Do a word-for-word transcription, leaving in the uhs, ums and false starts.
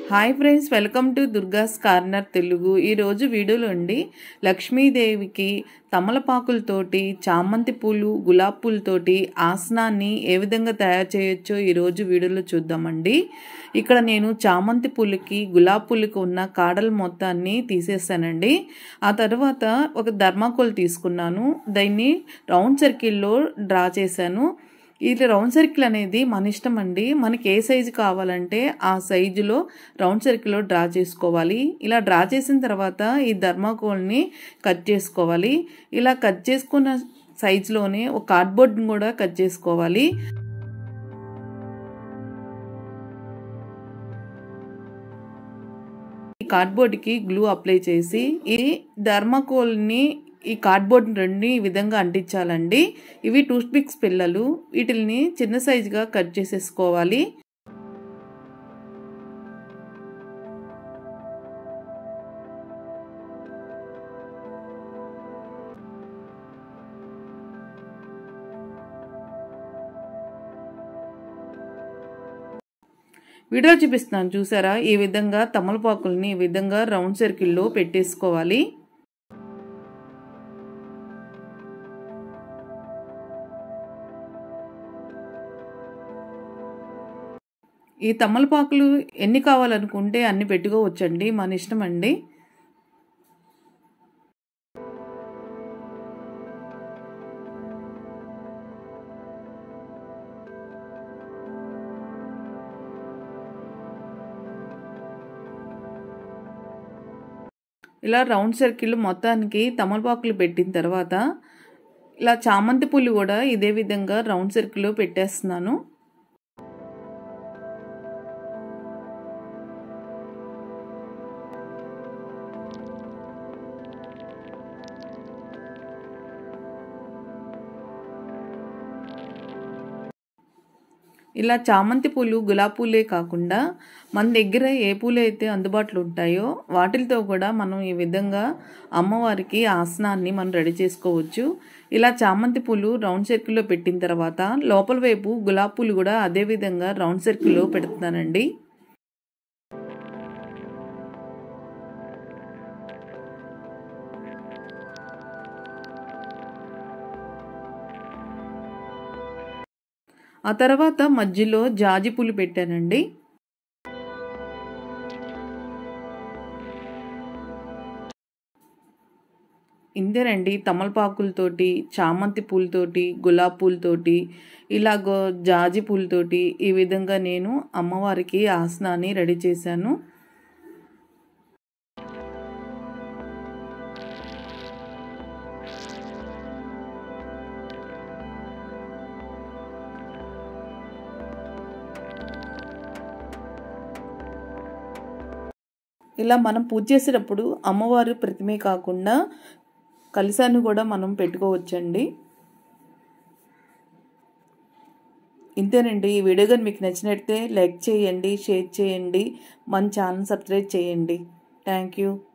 Hi friends, welcome to Durga's corner Telugu. ఈరోజు వీడియోలో అండి లక్ష్మీదేవికి తమలపాకులతోటి, చామంతి పూలు, గులాబీ పూలతోటి ఆసనాన్ని ఏ విధంగా తయారు చేయొచ్చో ఈరోజు వీడియోలో చూద్దామండి. ఇక్కడ నేను చామంతి పూలకి, గులాబీ పూలకి ఉన్న కాడల మొత్తాన్ని తీసేసానండి. ఆ తర్వాత ఒక థర్మాకోల్ తీసుకున్నాను, దాన్ని రౌండ్ సర్కిల్లో డ్రా చేశాను. ఇది రౌండ్ సర్కిల్ అనేది మన ఇష్టం అండి. మనకి ఏ సైజు కావాలంటే ఆ సైజులో రౌండ్ సర్కిల్లో డ్రా చేసుకోవాలి. ఇలా డ్రా చేసిన తర్వాత ఈ థర్మాకోల్ని కట్ చేసుకోవాలి. ఇలా కట్ చేసుకున్న సైజులోనే ఒక కార్డ్బోర్డ్ని కూడా కట్ చేసుకోవాలి. ఈ కార్డ్బోర్డ్కి గ్లూ అప్లై చేసి ఈ థర్మాకోల్ని ఈ కార్డ్బోర్డ్ రెండు ఈ విధంగా అంటించాలండి. ఇవి టూత్ పిక్స్ పిల్లలు, వీటిని చిన్న సైజుగా కట్ చేసేసుకోవాలి. వీడియో చూపిస్తున్నాను చూసారా, ఈ విధంగా తమలపాకుల్ని ఈ విధంగా రౌండ్ సర్కిల్లో పెట్టేసుకోవాలి. ఈ తమలపాకులు ఎన్ని కావాలనుకుంటే అన్ని పెట్టుకోవచ్చండి, మన ఇష్టం అండి. ఇలా రౌండ్ సర్కిల్ మొత్తానికి తమలపాకులు పెట్టిన తర్వాత ఇలా చామంతి పూలు కూడా ఇదే విధంగా రౌండ్ సర్కిల్లో పెట్టేస్తున్నాను. ఇలా చామంతి పూలు, గులాబీ పూలే కాకుండా మన దగ్గర ఏ పూలు అయితే అందుబాటులో ఉంటాయో వాటితో కూడా మనం ఈ విధంగా అమ్మవారికి ఆసనాన్ని మనం రెడీ చేసుకోవచ్చు. ఇలా చామంతి పూలు రౌండ్ సర్కిల్లో పెట్టిన తర్వాత లోపల వైపు గులాబీ పూలు కూడా అదే విధంగా రౌండ్ సర్కిల్లో పెడుతున్నానండి. ఆ తర్వాత మధ్యలో జాజి పూలు పెట్టానండి. ఇంతేనండి, తమలపాకులతోటి, చామంతి పూలతోటి, గులాబీ పూలతోటి, ఇలాగో జాజి పూలతోటి ఈ విధంగా నేను అమ్మవారికి ఆసనాన్ని రెడీ చేశాను. ఇలా మనం పూజ చేసేటప్పుడు అమ్మవారి ప్రతిమే కాకుండా కలశాన్ని కూడా మనం పెట్టుకోవచ్చండి. ఇంతేనండి, ఈ వీడియో కానీ మీకు నచ్చినట్లయితే లైక్ చేయండి, షేర్ చేయండి, మన ఛానల్ సబ్స్క్రైబ్ చేయండి. Thank you.